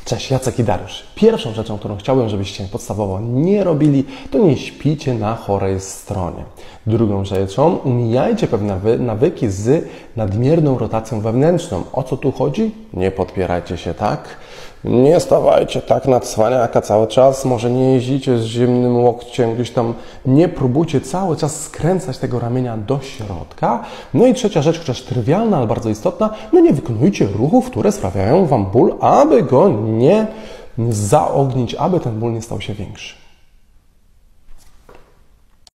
Cześć, Jacek i Dariusz. Pierwszą rzeczą, którą chciałbym, żebyście podstawowo nie robili, to nie śpicie na chorej stronie. Drugą rzeczą, umijajcie pewne nawyki z nadmierną rotacją wewnętrzną. O co tu chodzi? Nie podpierajcie się tak. Nie stawajcie tak na cwaniaka cały czas. Może nie jeździcie z zimnym łokciem gdzieś tam. Nie próbujcie cały czas skręcać tego ramienia do środka. No i trzecia rzecz, która jest trywialna, ale bardzo istotna. No nie wykonujcie ruchów, które sprawiają Wam ból, aby go nie zaognić, aby ten ból nie stał się większy.